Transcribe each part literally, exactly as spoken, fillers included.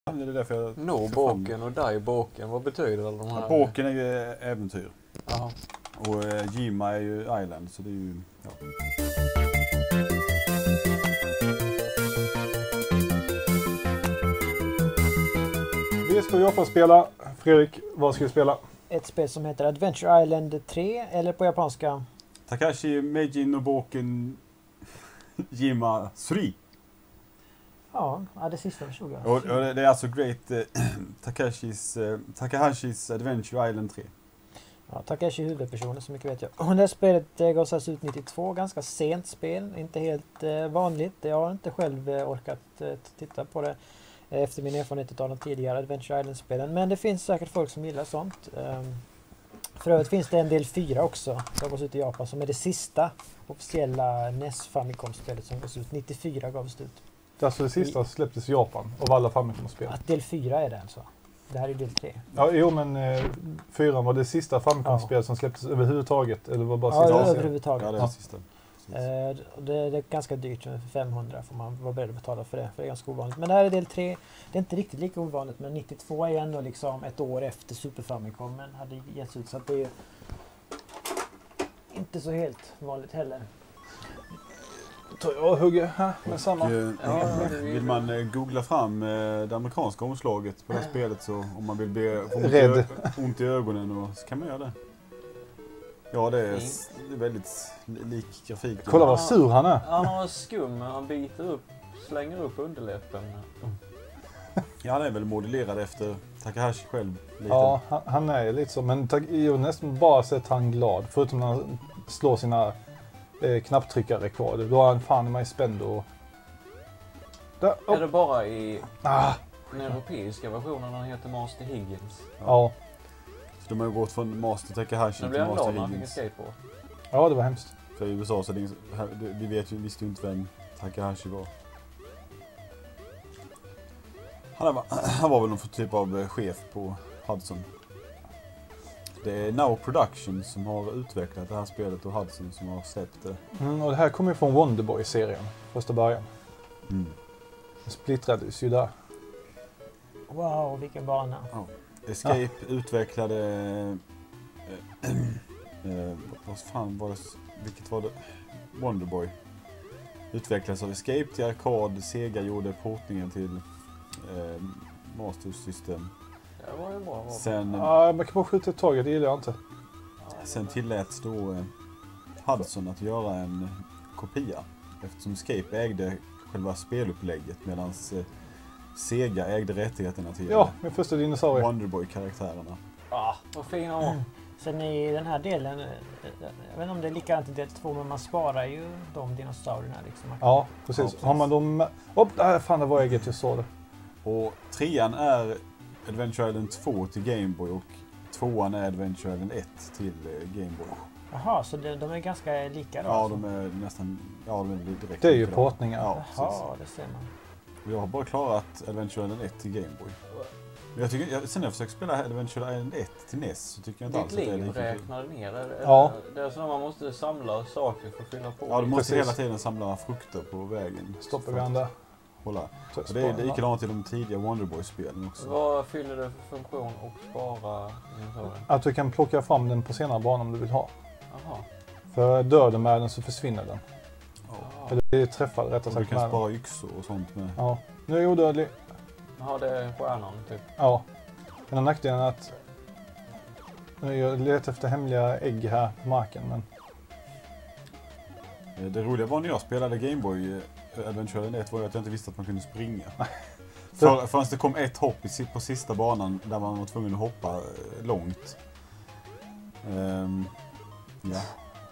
Det är därför jag No Båken och Die Båken, vad betyder alla de här? Ja, Båken är ju äventyr. Aha. Och eh, Jima är ju Island, så det är ju... Ja. Vi ska jobba och spela. Fredrik, vad ska vi spela? Ett spel som heter Adventure Island tre, eller på japanska Takashi Meiji no Boken Jima tre. Ja, ja, det sista förstod jag. Och, och det är alltså Great eh, Takashis, eh, Takahashis Adventure Island tre. Ja, Takashi är huvudpersonen, så mycket vet jag. Och det här spelet eh, gavs ut nittiotvå, ganska sent spel, inte helt eh, vanligt. Jag har inte själv eh, orkat eh, titta på det eh, efter min erfarenhet av de tidigare Adventure Island-spelen. Men det finns säkert folk som gillar sånt. Um, för övrigt finns det en del fyra också, som gavs ut i Japan, som är det sista officiella N E S Famicom-spelet som gavs ut. nittiofyra gavs ut. Det är alltså det sista släpptes i Japan av alla Famicom-spel. Att del fyra är det alltså. Det här är del tre. Ja, jo men eh, fyran var det sista Famicom-spel ja. som släpptes överhuvudtaget, eller var bara Ja, sista? det överhuvudtaget. Ja, det är det sista. Eh, det, det är ganska dyrt, femhundra får man vara beredd att betala för det, för det är ganska ovanligt. Men det här är del tre, det är inte riktigt lika ovanligt, men nittiotvå är ändå liksom ett år efter Super Famicom, men hade getts ut, så att det är ju inte så helt vanligt heller. Tar jag och hugger här med samma. Och, eh, vill man eh, googla fram eh, det amerikanska omslaget på det här spelet, så om man vill be få ont, Rädd. i, ont i ögonen, och, så kan man göra det. Ja, det är, det är väldigt lik grafik. Kolla vad sur han är. Han har skum, han biter upp, slänger upp underläppen. Mm. Ja, han är väl modellerad efter Takahashi själv. Lite. Ja, han, han är lite så, men jag har nästan bara sett han glad, förutom när han slår sina eh, knapptryckarrekord. Då är han fan i mig spänd och... Där, Är det bara i ah, den europeiska versionen han heter Master Higgins? ja. Så de har ju gått från Master Takahashi Nu till blir han Master glad när han fick en Higgins. skateboard. Ja, det var hemskt. För i U S A så det, här, det, vi vet ju, visste ju inte vem Takahashi var. Han var, han var väl någon typ av chef på Hudson. Det är Now Production som har utvecklat det här spelet, och Hudson som har släppt det. Mm, och det här kommer ju från Wonderboy-serien, första början. Mm. Det splittrades ju där. Wow, vilken bana. Ja. Escape utvecklade... Äh, äh, vad fan var det? Vilket var det? Wonderboy. Utvecklades av Escape till arkad. Sega gjorde portningen till äh, Master System. Det var ju bra. Sen, Ja, man kan bara skjuta ett tag, det gillar jag inte. sen tilläts då äh, Hudson att göra en kopia. Eftersom Escape ägde själva spelupplägget, medan äh, Sega ägde rättigheterna till Ja, min första dinosaurie. Wonderboy-karaktärerna. Ah, vad fin han var. Sen i den här delen, eh, jag vet inte om det är likadant i del två, men man sparar ju de dinosaurierna liksom. Ja, precis. Ja, precis. Har man dem... Hopp, där fan det var ägget, jag såg det. Och trean är Adventure Island två till Game Boy, och tvåan är Adventure Island ett till Game Boy. Jaha, så de, de är ganska lika då? Ja, alltså? de är nästan... Ja, de är direkt. Det är ju likadana. portningar. Ja, precis. Jaha, det ser man. Och jag har bara klarat Adventure Island ett till Game Boy. Men jag tycker, jag, sen när jag försökt spela Adventure Island ett till N E S, så tycker jag inte Ditt alls att det är liv lika kul. räknar ner. Är det, Ja. Det är så att man måste samla saker för att fylla på. Ja, du måste Precis. hela tiden samla frukter på vägen. Stoppar vi han där. Hålla. Och det är det är likadant i de tidiga Wonderboy-spelen också. Vad fyller det för funktion att spara dinosaurien? Att du kan plocka fram den på senare banan om du vill ha. Jaha. För dör du med den så försvinner den. Ja. Eller blir träffad rättare Och du sagt kan med den. spara yxor och sånt med. Ja. Nu är jag odödlig. Jaha, det är stjärnan typ. Ja. Den har nackdelen att nu jag letar efter hemliga ägg här på marken, men Det roliga var när jag spelade Game Boy eh, Adventure Island ett, var ju att jag inte visste att man kunde springa. Så- För, förrän det kom ett hopp i, si- på sista banan där man var tvungen att hoppa eh, långt. Ehm, ja.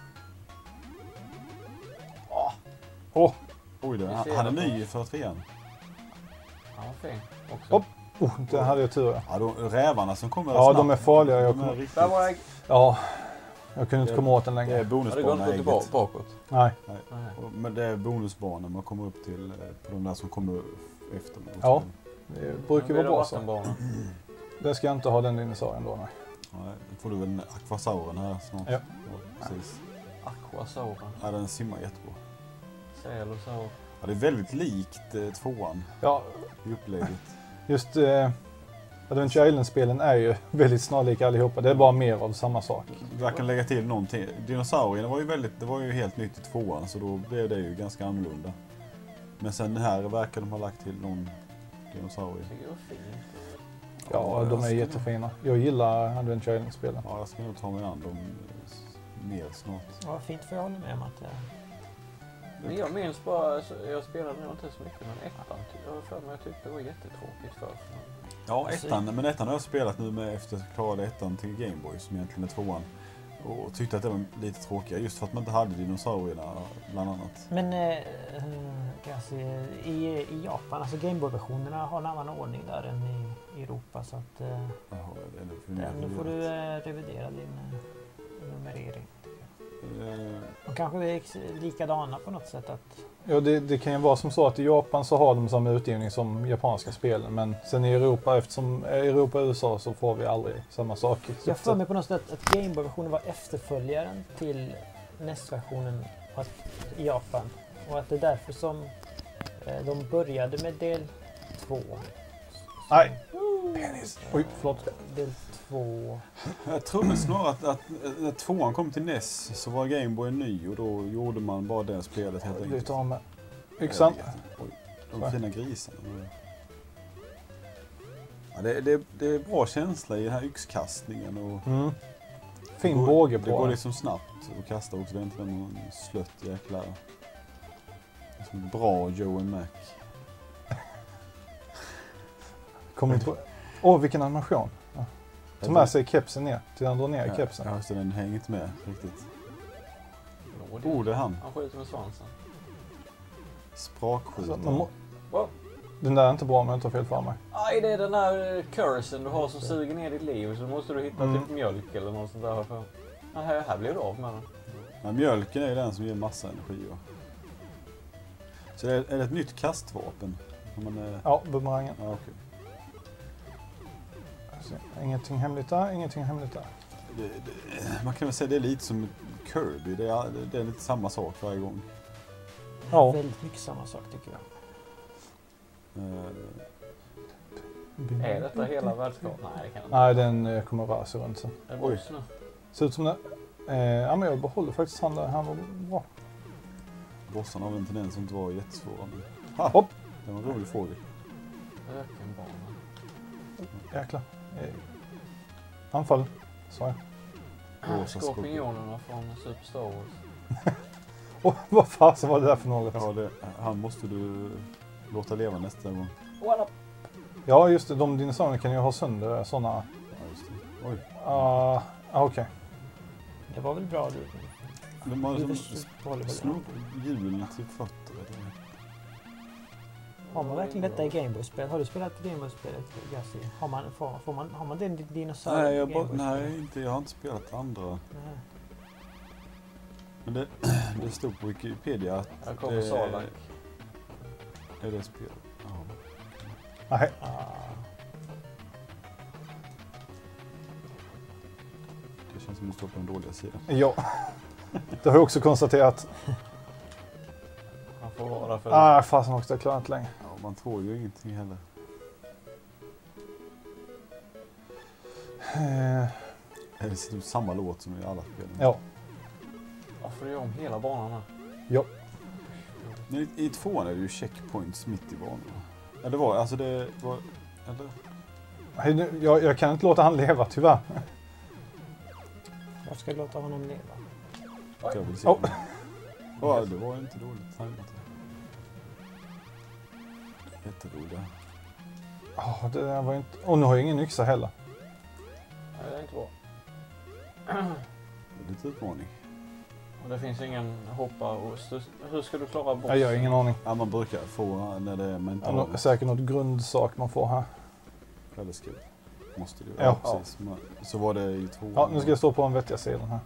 åh, Oj, det, Vi han, ser han är det. ny för trean. Ja, fin. Också. Hopp. oh, den hade jag tur. Ja, de, rävarna som kommer Ja, snabbt. de är farliga. Jag, De är kom, riktigt, Där var jag. ja, jag kunde inte Det- komma åt den det är längre. Ja, det går inte att gå bonusbana tillbaka ägget. bakåt. Nej. Nej. Och- Men det är bonusbanor man kommer upp till eh, på de där som kommer efter. Ja. Det brukar vara bra så. Vattenbana. Det ska jag inte ha den dinosaurien då, nej. Nej, då får du väl akvasauren här snart. Ja. Precis. Aquasauren. Ja, den simmar jättebra. Celosaur. Ja, det är väldigt likt eh, tvåan Ja, i upplägget. just eh, Adventure Island-spelen är ju väldigt snarlika allihopa. Det är bara mer av samma sak. Jag kan lägga till någonting. Dinosaurierna var ju väldigt, det var ju helt nytt i tvåan, så då blev det ju ganska annorlunda. Men sen här verkar de ha lagt till någon dinosaurie. Jag tycker det var fint. Ja, de är jag ska- jättefina. Jag gillar Adventure Island-spelen. Ja, jag ska nog ta mig an dem mer snart. Ja, vad fint, för jag håller med om att... eh, Men jag minns bara, alltså, jag spelade nog inte så mycket, men ettan, ty- jag har för mig jag tyckte det var jättetråkigt för. Ja, ettan, men ettan har jag spelat nu med efter att jag klarade ettan till Game Boy, som egentligen är tvåan. Och tyckte att det var lite tråkigare, just för att man inte hade dinosaurierna bland annat. Men eh, eh, alltså, i, i Japan, alltså Gameboy-versionerna har en annan ordning där än i, i Europa, så att eh, Jaha, det är nog för mer den, nu får du förvirrat. eh, revidera din eh, nummerering. Eh, De kanske är ex- likadana på något sätt. Att, Ja, det, det kan ju vara som så att i Japan så har de samma utgivning som japanska spelen. Men sen i Europa, eftersom Europa och U S A, så får vi aldrig samma sak. jag får mig på något sätt att Gameboy-versionen var efterföljaren till N E S-versionen att- i Japan. Och att det är därför som eh, de började med del två. Nej, penis. Oj, förlåt. Del två. Jag trodde snarare att, att när tvåan kom till N E S så var Game Boy ny och då gjorde man bara det spelet helt enkelt. Byter av med yxan. Jag vet inte. Oj, de fina grisarna. Ja, det, det, det är bra känsla i den här yxkastningen. Och Mm. Fin det går, båge Det på går den. liksom snabbt att kasta också. Det är inte någon slött jäkla... Liksom bra Joe and Mac. Kommer inte på... Åh, vilken animation. Ja. Ta med sig kepsen ner. Till han drar ner Ja, kepsen. ja, så den hänger inte med riktigt. Jo, det- Oh, det är han. Han skjuter med svansen. Så Sprakskjutare. man må... Wow. Den där är inte bra om jag inte har fel för mig. Aj, det är den där eh, cursen du har som suger ner ditt liv, så måste du hitta Mm. typ mjölk eller något sånt där. För... Ja, här, här blir du av med den. Ja, mjölken är ju den som ger massa energi. Va? Så är det, är det ett nytt kastvapen? Om man är... Ja, bumerangen. Ja, okej. Alltså, ingenting hemligt där, ingenting hemligt där. Det, det, man kan väl säga det är lite som Kirby. Det är, det är lite samma sak varje gång. Ja. Väldigt mycket samma sak tycker jag. Eh, Är detta hela världskartan? Nej, det kan inte. Nej, den eh, kommer röra sig runt sen. Är det Oj. boss nu? Ser ut som det. Eh, ja, men jag behåller faktiskt han där. Han var bra. bossarna har väl en tendens att inte vara jättesvåra. Men... Ha! Hopp. Det var en rolig fågel. Ökenbana. Jäklar. Eh, anfall. Så jag. Rosa Skorpionerna från Super Star Wars. Åh, vad fasen var det där för något? Ja, det, han måste du låta leva nästa gång. What up? Ja, just det. De dinosaurierna kan ju ha sönder sådana... Ja, just det. Oj. Uh, okej. Det var väl bra du. De har du som först- behåller väl snott hjulen till fötter. eller? Har man verkligen detta i Gameboy-spel? Har du spelat Gameboy-spelet, Gassi? Har man, får, får man, har man den dinosaurien Nej, i jag, bara, Gameboy-spelet? nej inte, jag har inte spelat andra. Nej. Men det, det stod på Wikipedia att Här kommer det Salak. är det spel. Ja. Nej. Ah, Det känns som det står på den dåliga sidan. Ja. Det har jag också konstaterat. Han får vara för... Ah, fasen också. Jag klarar inte längre. Ja, man tror ju ingenting heller. Eh, Det är typ samma låt som i alla spelen. ja. Varför är jag om hela banan här? Ja. Men i, i tvåan är det ju checkpoints mitt i banan. Ja, det var alltså det var... Eller? Hej, nu- Jag, jag kan inte låta han leva, tyvärr. jag ska låta honom leva. Jag vill se. Oh. Ja, det var inte dåligt tajmat. Jätteroliga. Oh, det där var inte... Och nu har jag ingen yxa heller. Nej, det är inte bra. Lite utmaning. Och det finns ingen hoppa och stus- Hur ska du klara bossen? Jag gör ingen aning. Ja, man brukar få när det är man inte Ja, har nå- säkert något grundsak man får här. eller ska måste det ju. Ja. Ja, precis. Man- Så var det i tvåan. Ja, nu ska jag stå på den vettiga sidan här.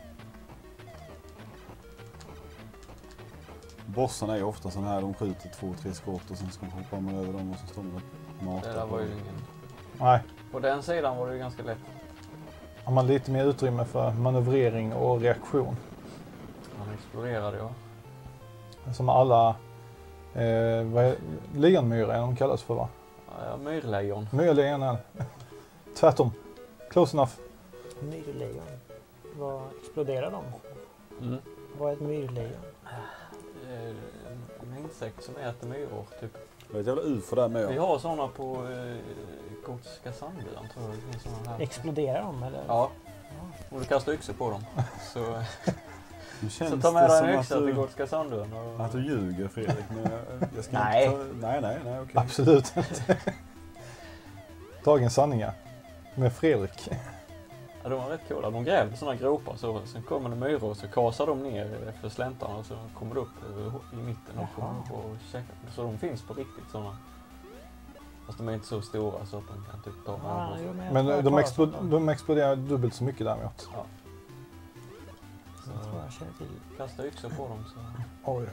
Bossarna är ju ofta sådana här, de skjuter två, tre skott och sen ska man hoppa med över dem och så står de och matar Det där på var ju dem. ingen... Nej. På den sidan var det ju ganska lätt. Har man lite mer utrymme för manövrering och reaktion. Han exploderade ja. Som alla... Eh, vad är, lejonmyra är de kallas för, va? Ja, myrlejon. Myrlejon är tvärtom. Close enough. Myrlejon. Vad exploderar de? Mm. Vad är ett myrlejon? Eh, En insekt som äter myror, typ. Det är ett jävla ufo där med. Vi har sådana på eh, Gotiska Sandön, tror jag. Det finns såna här. Exploderar de eller? Ja. Om du kastar yxor på dem. Så, Nu känns så ta med dig en som yxa att till du, Gotiska Sandön. Och... att du ljuger, Fredrik. Men jag, jag ska Nej. Inte ta, nej, nej, nej, okej. Absolut inte. Dagens sanningar. Med Fredrik. Ja, de var rätt coola. De grävde sådana gropar, så sen kommer det myror och så kasar de ner efter släntarna och så kommer det upp i mitten och kommer upp och käkar. Så de finns på riktigt sådana. Fast de är inte så stora så att de kan typ ta Ja, med. jo, jag Men tror jag de, klarar explo sånt. de exploderar dubbelt så mycket däremot. Ja. Jag tror Så jag känner till. kasta yxor på dem så... Oj.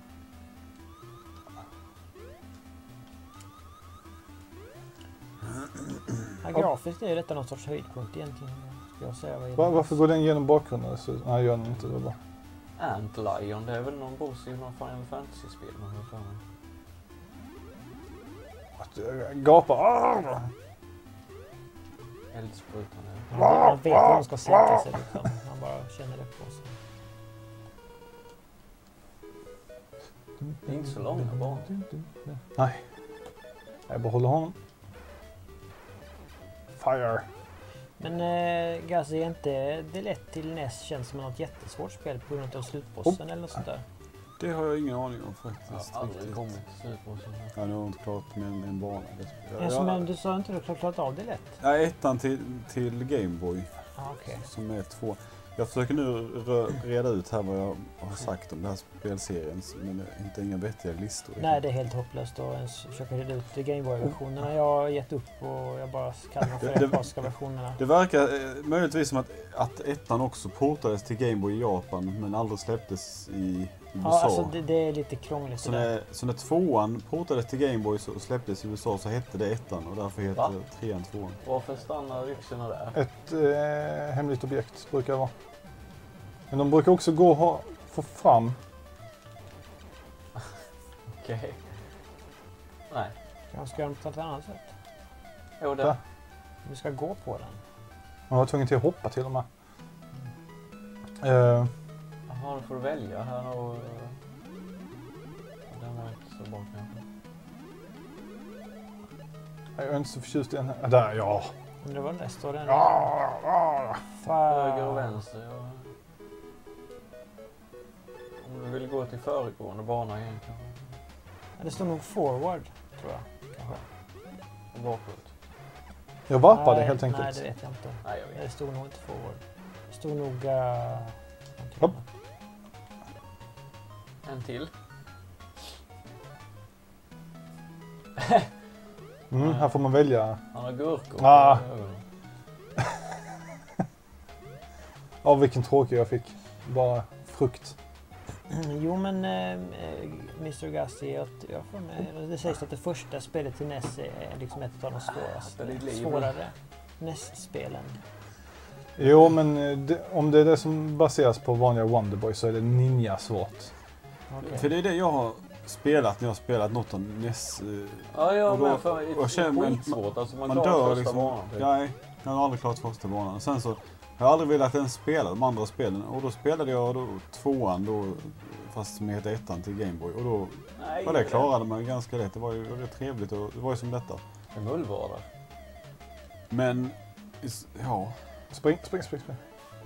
Ja, grafiskt är ju detta någon sorts höjdpunkt egentligen. Ska jag säga vad Va, varför går den genom bakgrunden? Så, nej, gör den inte det bra. Antlion, det är väl någon boss i någon Final Fantasy-spel man har för mig. Att, äh, gapa. Ah! Eldsprutan. Man, man vet hur man ska sänka sig liksom. Man bara känner det på sig. Det är inte så långa banor. Nej. Jag bara håller honom. Fire. Men äh, Gazi, är inte det lätt till N E S känns som något jättesvårt spel på grund av slutbossen eller något sånt där? Det har jag ingen aning om Jag faktiskt. har aldrig riktigt. kommit till slutbossen. Ja, nu har jag inte klart med en, en bana. Jag, Ja, men du sa inte att du klarat av det lätt? ja, ettan till, till Gameboy Ah, okej. som är två. Jag försöker nu rö- reda ut här vad jag har sagt om den här spelserien, men jag hittar inga vettiga listor. Nej, det är helt hopplöst att ens försöka reda ut Gameboy-versionerna. Jag har gett upp och jag bara kallar dem för Det- det- japanska versionerna. Det verkar eh, möjligtvis som att, att ettan också portades till Gameboy i Japan men aldrig släpptes i U S A. Ja, alltså det, det är lite krångligt Så det där. när, så när tvåan portades till Gameboy så- och släpptes i U S A så hette det ettan och därför Va? heter trean tvåan. Varför stannar yxorna där? Ett eh, hemligt objekt brukar det vara. Men de brukar också gå och ha, få fram. Okej. Nej. Jag ska göra på ett annat sätt. Jo, det. Va? Du ska gå på den. Man var tvungen till att hoppa till och med. Eh, Jaha, då får du välja här och... Den var inte så bra kanske. jag är inte så förtjust i den här. Där, ja. Men det var där står den. Ja, ja. Fan. Höger och vänster. Ja. Om du vill gå till föregående bana egentligen. Ja, det står nog forward, tror jag. Kanske. Och bakåt. Jag varpade Nej, helt Nej, enkelt. det vet jag inte. Nej, jag Det vet. stod nog inte forward. Det stod nog... Uh, Hopp. En till. Mm, här får man välja. Han har gurkor Ah. på ögonen. Ja, vilken tråkig jag fick. Bara frukt. Jo, men äh, mister Gassi, jag, jag får med, det sägs att det första spelet till N E S är liksom ett av de svåraste, det är ditt liv. svårare N E S-spelen. Jo, men eh, det, om det är det som baseras på vanliga Wonderboy så är det ninja svårt. Okay. För det är det jag har spelat när jag har spelat något av N E S. eh, Ja, ja, Och då- men för och det är känner man- skitsvårt. Alltså man, Man klarar dör första liksom. banan. Typ. Nej, jag har aldrig klarat första banan. Sen så jag har aldrig velat ens spela de andra spelen och då spelade jag då tvåan då fast som heter ettan till Gameboy och då Nej, var det klarade man ganska lätt. Det var ju rätt trevligt och det var ju som detta. Det är mullvadar. Men is- ja, Spring, spring, spring, spring.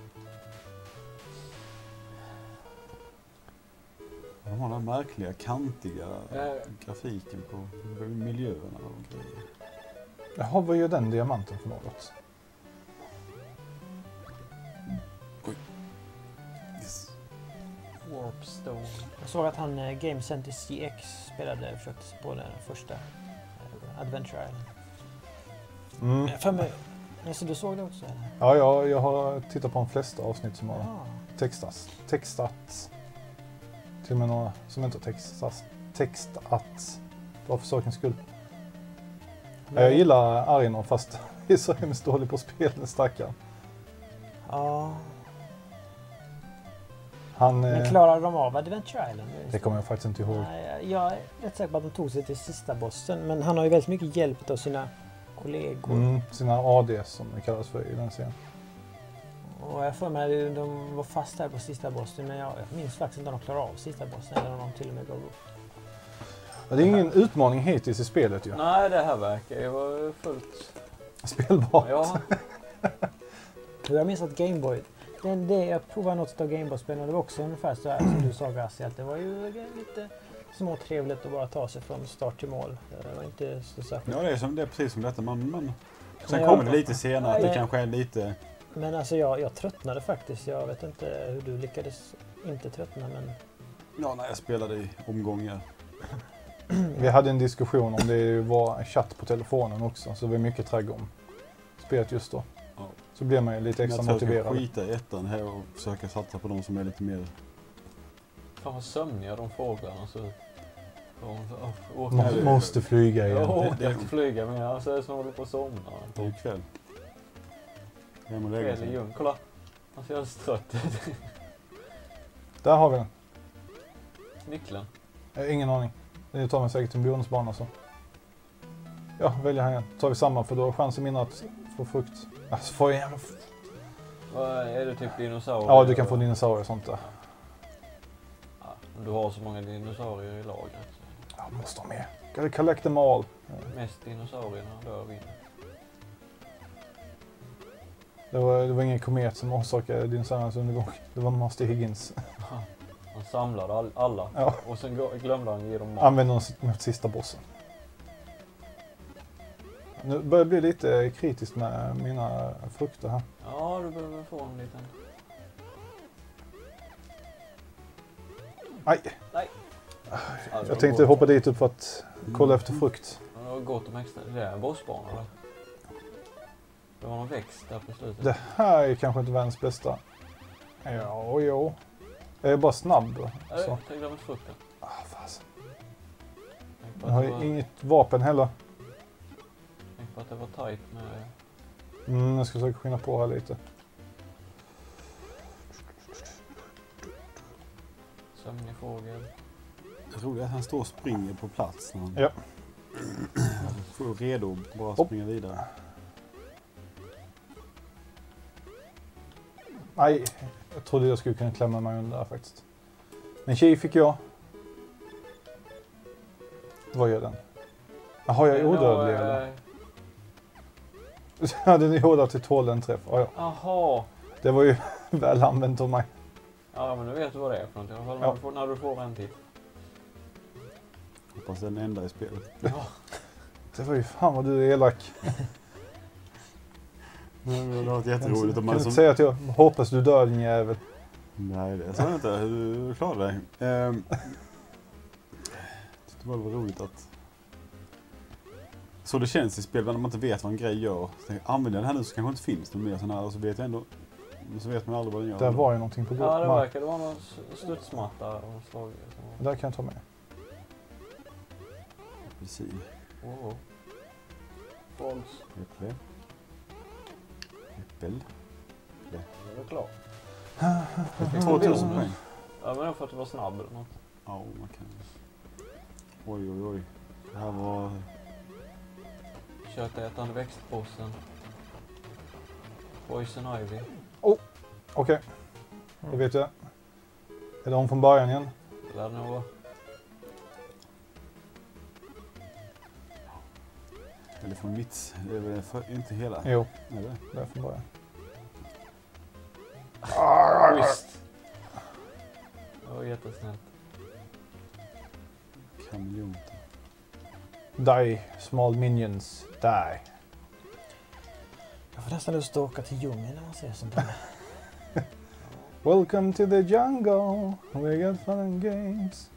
de har den här märkliga kantiga Ja. grafiken på miljöerna och grejer. Jaha, vad gör den diamanten för något? Yes. Warpstone. Jag såg att han eh, Game Center C X spelade, försökte på den första eh, Adventure Island. Mm. Men För mig, alltså, du såg det också eller? Ja, jag, jag har tittat på de flesta avsnitt som har Ja. textats. Textats. Till och med några som inte har textats. Textats. Bara för sakens skull. Ja, jag gillar Arino fast jag är så hemskt dålig på spel, den stackaren. Ja. Han, Men eh, klarade de av Adventure Island? det kommer jag faktiskt inte ihåg. Nej, jag är rätt säker på att de tog sig till sista bossen. Men han har ju väldigt mycket hjälp av sina kollegor. Mm, sina A D som det kallas för i den serien. Och jag får mig att de var fast här på sista bossen. Men jag minns faktiskt inte om de klarade av sista bossen. Eller om de till och med gav upp. Ja, det är ingen utmaning hittills i spelet ju. Nej, det här verkar ju vara fullt... Spelbart. Ja, Och jag minns att Gameboy, den, det, jag provade något av Gameboy-spelen och det var också ungefär så här som du sa Gassi, att det var ju lite småtrevligt att bara ta sig från start till mål. Det var inte så särskilt. Ja, det är, som, det är precis som detta. Man, man... Sen Men jag- kommer det lite senare, att det Nej. kanske är lite... Men alltså jag, jag tröttnade faktiskt. Jag vet inte hur du lyckades inte tröttna, men Ja, när jag spelade i omgångar. Vi hade en diskussion om det var chatt på telefonen också, så det var mycket tragg om spelet just då. Ja. Så blev man ju lite Men extra jag tror jag motiverad. ska skita i ettan här och försöka satsa på de som är lite mer... fan vad sömniga de fåglarna så... De, så åker Må, måste flyga igen. Jag det- orkar inte flyga men jag ser som håller på att somna. Det är ju kväll. Hem och lägga Kväll i sig. ljung. Kolla. Han ser alldeles trött ut. Där har vi den. Nyckeln. Jag har ingen aning. Det tar mig säkert till en bonusbana så. Ja, väljer han igen. Tar vi samma för då har chansen mindre att få frukt. Alltså får jag jävla... Vad är det typ dinosaurier? Ja, du kan få dinosaurier och sånt där. Ja, men du har så många dinosaurier i lagret. Ja, måste ha med. Gotta collect them all. Mest dinosaurierna dör vi. Det var, det var ingen komet som orsakade dinosauriernas undergång. Det var Master Higgins. Han samlade all, alla Ja. och sen gå- glömde han ge dem mat. Använde dem mot sista bossen. Nu börjar jag bli lite kritisk med mina frukter här. Ja, du behöver få en liten... Aj! Nej. Jag tänkte hoppa dit upp för att kolla efter frukt. Det var gott om extra. Det är en bossbana eller? Det var någon växt där på slutet. Det här är kanske inte världens bästa. Ja, jo. Jag är bara snabb. Nej, Så. jag glömde frukten. Ah, fasen. Tänk på, Jag har att det ju var, inget vapen heller. tänk på att det var tajt med Mm, jag ska försöka skynda på här lite. sömnig fågel. Jag tror att han står och springer på plats. När han Ja. får redo att bara Hopp. springa vidare. Nej, jag trodde jag skulle kunna klämma mig under där faktiskt. Men tjej fick jag. Vad gör den? Jaha, jag är odödlig eller? eh, Ja, den är hårdare till tål en träff. Ja, ja. Jaha. Det var ju väl använt av mig. Ja, men nu vet du vad det är för något. I alla fall när, Ja. du får, när du får en till. Hoppas den enda i spelet. Ja. Det var ju fan vad du är elak. Det hade varit Jag jätteroligt kan om man inte som... säga att jag hoppas du dör din jävel. Nej, det sa jag inte. Hur du klarade dig. Ehm, det var väl roligt att... Så det känns i spel när man inte vet vad en grej gör. Så tänker jag, använder jag den här nu så kanske inte finns någon mer sån här. Och så vet jag ändå... Så vet man aldrig vad den gör. Där var ju någonting på Ja, det gång. verkar vara någon s- studsmatta och slag. som- Där kan jag ta med. Apelsin. Wow. Frogs. Äpple. Äppel. Det var klart. tvåtusen poäng. Ja, men det var för att du var snabb eller något. Ja, man kan... Oj, oj, oj. Det här var... Köttätande växtbossen. Poison Ivy. Okej, det vet jag. Är det om från början igen? Det lär nog vara. Eller från mitt. Det är väl för, inte hela. Jo, Är det? det är från början. Schysst. Det var jättesnällt. Kameleonter. Die, small minions, die. jag får nästan lust att åka till djungeln när man ser sånt här. Welcome to the jungle, we got fun and games.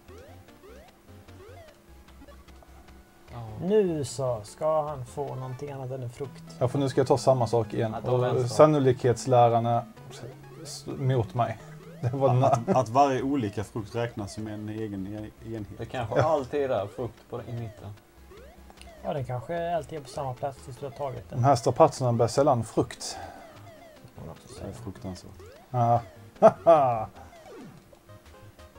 Ja. Nu så ska han få någonting annat än en frukt. Ja, för nu ska jag ta samma sak igen. Att ta Och vänster. sannolikhetslärarna s- mot mig. Det var na- Att, att varje olika frukt räknas som en egen e- enhet. Det kanske alltid är frukt på, i mitten. Ja, den kanske alltid är på samma plats tills du har tagit den. De här strapatserna bär sällan frukt. Får man också Det säga. är fruktansvärt. Ah. Haha.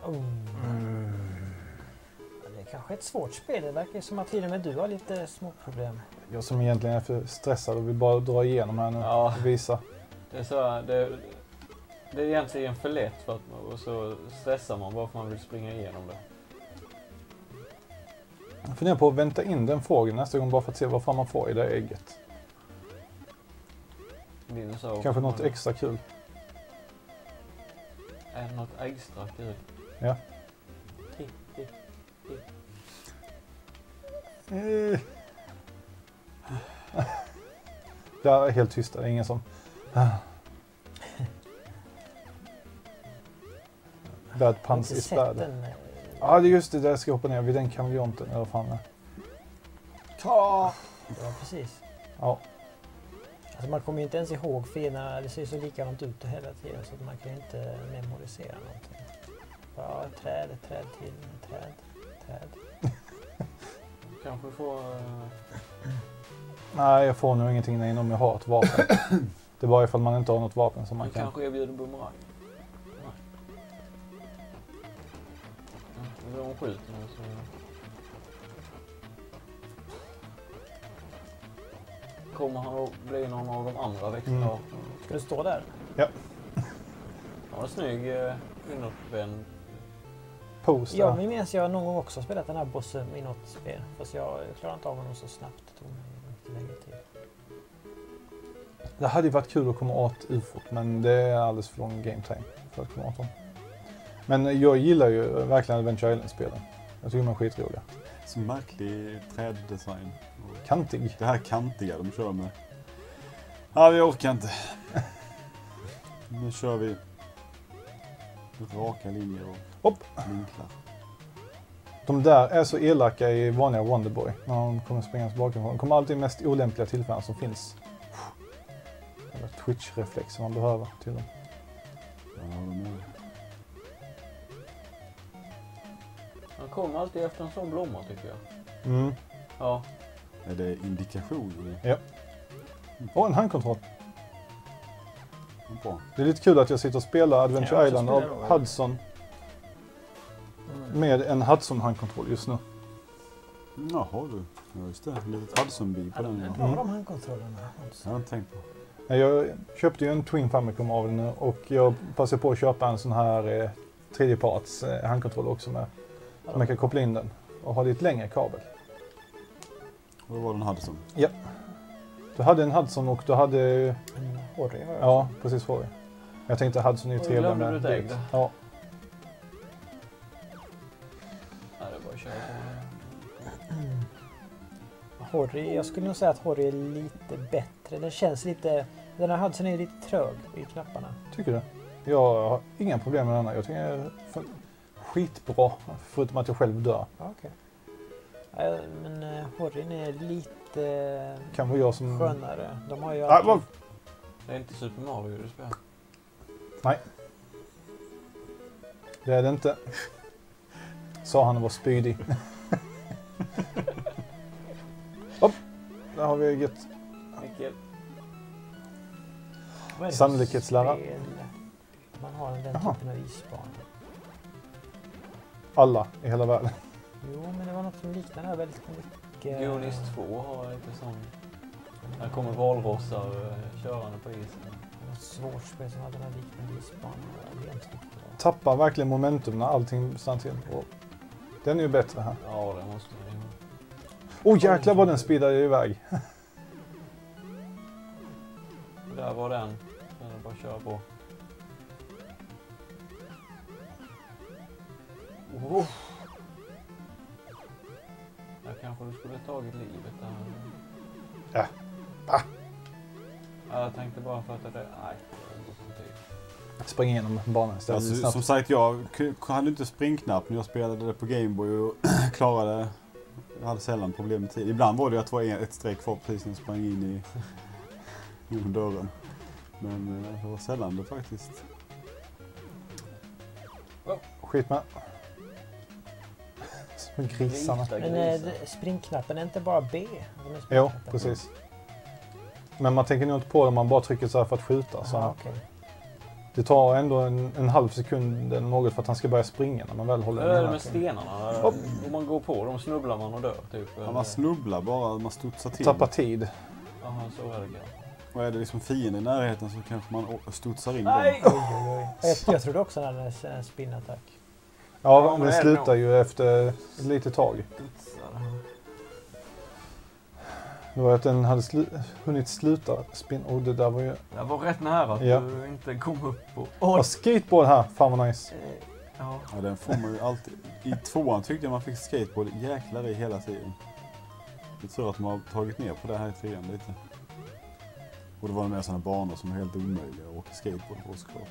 Oh. Mm. Det är kanske ett svårt spel. Det verkar som att till och med du har lite små problem. Jag som egentligen är för stressad och vill bara dra igenom här nu Ja. och visa. Det är så här, det, det är egentligen för lätt för att, och så stressar man bara för att man vill springa igenom det. Jag funderar på att vänta in den frågan nästa gång bara för att se vad fan man får i det ägget. Dinosaur. Kanske något extra kul. Är det något extra kul? Ja. Titt, titt, titt. Eh. Det är helt tyst, det är ingen som... Bad puns is bad. Den, eh, Ja, det är just det, där jag ska hoppa ner vid den kameleonten, eller vad fan det är. Ta! Ja, precis. Ja, Alltså man kommer ju inte ens ihåg fienderna. Det ser så likadant ut hela tiden så att man kan inte memorisera någonting. Ja, träd, träd till, träd, träd. Kanske får... Uh, nej jag får nog ingenting när om jag har ett vapen. Det är bara ifall man inte har något vapen som man man kan... kanske erbjuder bumerang. Nej. De skjuter nu så... Kommer han att bli någon av de andra växterna? Mm. Ska du stå där? Ja. Han har en snygg uh, inåtvänd. Pose Ja, där. men minns jag någon gång också spelat den här bossen i något spel. Fast jag klarade inte av honom så snabbt. Det tog mig mycket längre tid. Det hade ju varit kul att komma åt ufot, men det är alldeles för lång game time för att komma åt dem. Men jag gillar ju verkligen Adventure Island-spelen. Jag tycker de är skitroliga. Så märklig träddesign. Kantig. Det här kantiga de kör med. Ja, vi orkar inte. Nu kör vi raka linjer och Hopp. vinklar. De där är så elaka i vanliga Wonderboy. När de kommer springa bakifrån. De kommer alltid i mest olämpliga tillfällen som finns. Eller twitch-reflex som man behöver till dem. Ja, de är... Han kommer alltid efter en sån blomma tycker jag. Mm. Ja. Är det indikationer? Ja. Och en handkontroll. Bra. Det är lite kul att jag sitter och spelar Adventure Ja, jag Island spelar av då. Hudson Mm. med en Hudson-handkontroll just nu. Jaha du. Ja, just det. Lite Hudson-bi på den. Ja, Ja. bra de handkontrollerna. Jag har inte tänkt på. Jag köpte ju en Twin Famicom av den och jag passade på att köpa en sån här eh, tredjeparts eh, handkontroll också med. Man kan koppla in den och ha lite längre kabel. Och då var den Hudson. Du hade en Hudson och du hade... En Horry har jag. Ja, precis så. Jag tänkte Hudson är ju Och trevligare glömde med du ett ägg bild. då? Ja. Nej, det är bara att köra på. Mm. Horry, jag skulle nog säga att Horry är lite bättre. Den känns lite... Den här Hudson är lite trög i knapparna. Tycker du? Jag har inga problem med den här. Jag tycker den är för- skitbra. Förutom att jag själv dör. Ja, okej. Ja, men uh, Horryn är lite Kan vara jag som... skönare. De har ju Ah, alltid... vad- Det är inte Super Mario du spelar. Det är det inte. Sa han och var spydig. Hopp! Där har vi gött. Mikael. Vad är det för Sannolikhetslära. spel? Man har den Jaha. typen av isbana. Alla i hela världen. Jo, men det var något som liknade här väldigt mycket. Goonies två har lite sån... Där kommer valrossar uh, körande på isen. Något svårt spel som hade den här liknande isbanan. Det är inte riktigt bra. Tappar verkligen momentum när allting stannar till. Och den är ju bättre här. Ja, det måste man ju. Åh oh, jäklar vad den speedade iväg. Där var den. Den är bara att köra på. Oh. Där kanske du skulle tagit livet där. Ja. Ah. Ja, jag tänkte bara för att det... Nej, det går på tid. Spring igenom banan istället. Alltså, snabbt. som sagt, jag k- hade inte springknapp när jag spelade det på Gameboy och klarade. Jag hade sällan problem med tid. Ibland var det att det var ett streck kvar precis när jag sprang in i, i dörren. Men eh, det var sällan det faktiskt. Skit med. Som grisarna. Riktiga Men eh, grisar. det- springknappen är inte bara B? Den är Jo, springknappen. precis. Men man tänker nog inte på det om man bara trycker så här för att skjuta. Så Ja, okej. Det tar ändå en, en halv sekund eller något för att han ska börja springa när man väl håller Hur är det den med stenarna? Om man går på dem snubblar man och dör typ. Ja, man snubblar bara, man studsar till. Tappar tid. Jaha, så är det kanske. Och är det liksom fienden i närheten så kanske man å- studsar in Nej! dem. Oj, oj, oj. Jag, jag trodde också att det var en spinattack. Ja, Ja, men den är det slutar nog. ju efter ett litet tag. Studsar. Det var att den hade slu- hunnit sluta spinna. Och det där var ju... Det var rätt nära att Ja. du inte kom upp på... Ja, skateboard här. Fan vad nice. Eh, Ja. Ja, den får man ju alltid. I tvåan tyckte jag man fick skateboard jäklar i hela tiden. Jag tror att de har tagit ner på det här i trean lite. Och det var med sådana banor som är helt omöjliga att åka skateboard på såklart.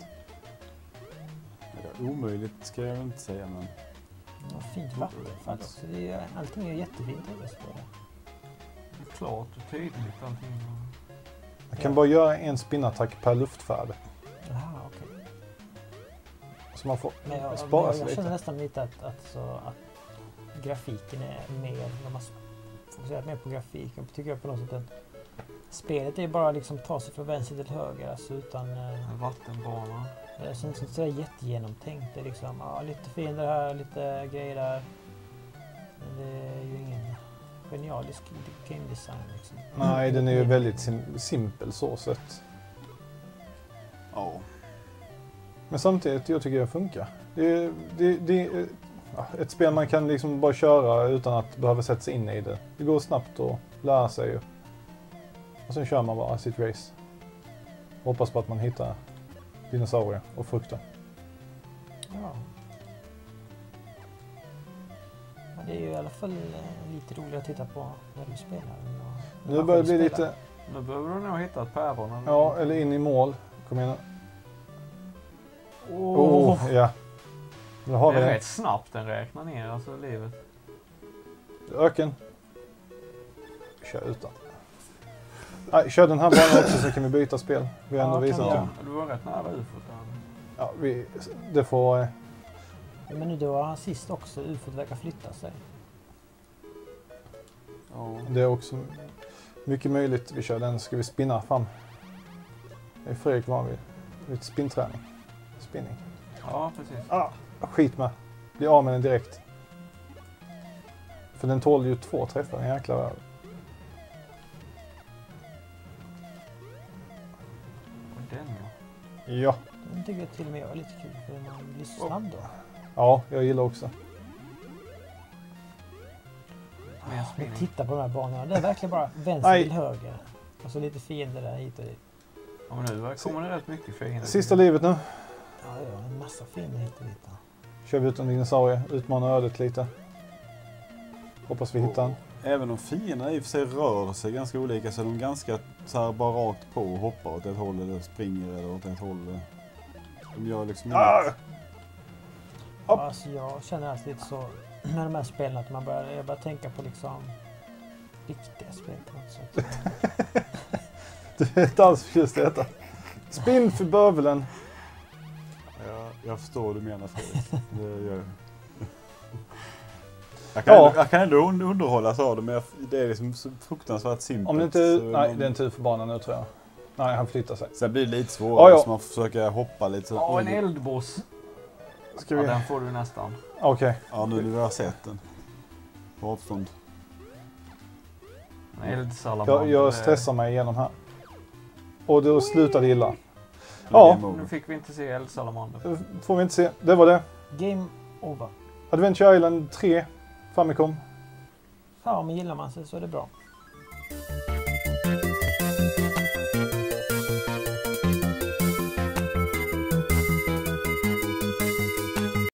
Eller omöjligt ska jag väl inte säga, men... Ja, fint vattenfall också. Det är, allting är jättefint i det spelet. Det är klart och tydligt allting. Man kan bara göra en spinattack per luftfärd. Jaha, okej. Så man får Men jag, men spara jag, sig jag känner lite. nästan lite att, att, så, att grafiken är mer, de har fokuserat mer på grafik. Jag tycker jag på något sätt att spelet är bara liksom ta sig från vänster till höger, alltså utan... eh, En vattenbana. Det känns inte sådär jättegenomtänkt. Det är liksom, ja, lite fiender här, lite grejer där. Men det är ju ingen genialisk game design liksom. Nej, den är ju väldigt sim- simpel så sett. Ja. Men samtidigt, jag tycker det funkar. Det är, det, det är ja, ett spel man kan liksom bara köra utan att behöva sätta sig in i det. Det går snabbt att lära sig ju. Och sen kör man bara sitt race. Hoppas på att man hittar dinosaurier och frukter. Ja. Men det är ju i alla fall eh, lite roligt att titta på när du spelar. Och, Nu börjar det bli lite, Nu behöver du nog hitta ett päron. eller- ja, eller in i mål. Kom igen. Åh! Oh, ja. Nu har det vi är det. rätt snabbt den räknar ner, alltså livet. Öken. Kör utan. Nej, kör den här banan också så kan vi byta spel. Vi har ändå Ja, kan visat vi det. göra. Du var rätt nära ufot där. Ja, vi, det får... eh, Ja, men nu då sist också, ufot verkar flytta sig. Ja. Det är också mycket möjligt. Vi kör den. Ska vi spinna fram? Det är Fredrik van vid lite spinnträning. Spinning. Ja, precis. Ah, skit med. Bli av med den direkt. För den tål ju två träffar. En jäkla värld. Och den ja. Ja. Den tycker jag till och med är lite kul för den blir så snabb då. Ja, jag gillar också. Mer Men spinning. titta på de här banorna. Det är verkligen bara vänster Nej. till höger. Och så lite fiender där hit och dit. Ja, men nu kommer det rätt mycket fiender. Sista livet nu. Ja, ja, en massa fiender hit och dit. Då. Kör vi ut en dinosaurie. Utmanar ödet lite. Hoppas vi hittar den. Även om fienderna i och för sig rör sig ganska olika så är de ganska så här bara rakt på och hoppar åt ett håll eller springer eller åt ett håll. De gör liksom Ah! inget. Hopp. Alltså, jag känner alltid lite så med de här spelen att man börjar, jag börjar tänka på liksom riktiga spel på något sätt. Du är inte alls förtjust i detta. Spinn för bövelen. Ja, jag förstår vad du menar Fredrik. Det gör jag. Jag kan, Ja. ändå, jag kan ändå un- underhållas av det, men jag, det är liksom så fruktansvärt simpelt. Om det inte... så Nej, man- det är en tur för barnen nu tror jag. Nej, han flyttar sig. Sen blir det lite svårare, Ja, ja. så man försöker hoppa lite. Så, Ja, en eldboss. Ska Ja, vi... den får du nästan. Okej. Ja, nu när vi har sett den. På avstånd. En eldsalamander. Jag, jag stressar mig igenom här. Och då slutar det illa. Ja. Ja. Nu fick vi inte se eldsalamander. Det får vi inte se. Det var det. Game over. Adventure Island tre. Famicom. Ja, men gillar man sig så är det bra.